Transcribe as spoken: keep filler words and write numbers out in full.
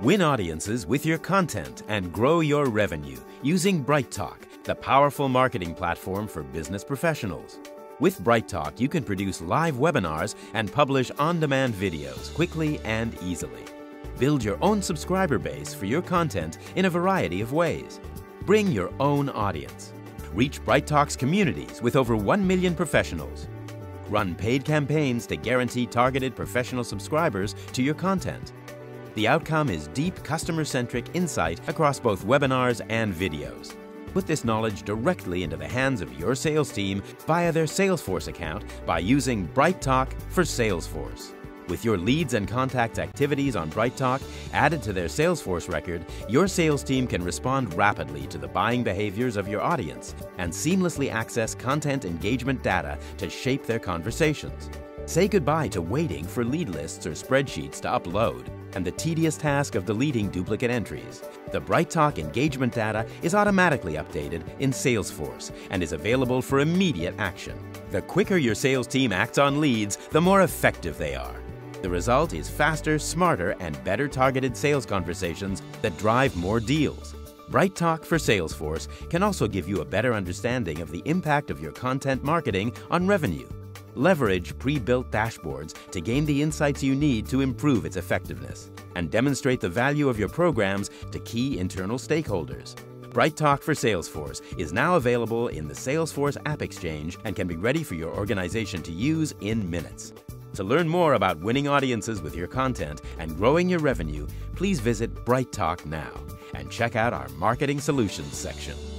Win audiences with your content and grow your revenue using BrightTalk, the powerful marketing platform for business professionals. With BrightTalk, you can produce live webinars and publish on-demand videos quickly and easily. Build your own subscriber base for your content in a variety of ways. Bring your own audience. Reach BrightTalk's communities with over one million professionals. Run paid campaigns to guarantee targeted professional subscribers to your content. The outcome is deep customer-centric insight across both webinars and videos. Put this knowledge directly into the hands of your sales team via their Salesforce account by using BrightTalk for Salesforce. With your leads and contacts activities on BrightTalk added to their Salesforce record, your sales team can respond rapidly to the buying behaviors of your audience and seamlessly access content engagement data to shape their conversations. Say goodbye to waiting for lead lists or spreadsheets to upload and the tedious task of deleting duplicate entries. The BrightTalk engagement data is automatically updated in Salesforce and is available for immediate action. The quicker your sales team acts on leads, the more effective they are. The result is faster, smarter, and better targeted sales conversations that drive more deals. BrightTalk for Salesforce can also give you a better understanding of the impact of your content marketing on revenue. Leverage pre-built dashboards to gain the insights you need to improve its effectiveness and demonstrate the value of your programs to key internal stakeholders. BrightTalk for Salesforce is now available in the Salesforce App Exchange and can be ready for your organization to use in minutes. To learn more about winning audiences with your content and growing your revenue, please visit BrightTalk now and check out our Marketing Solutions section.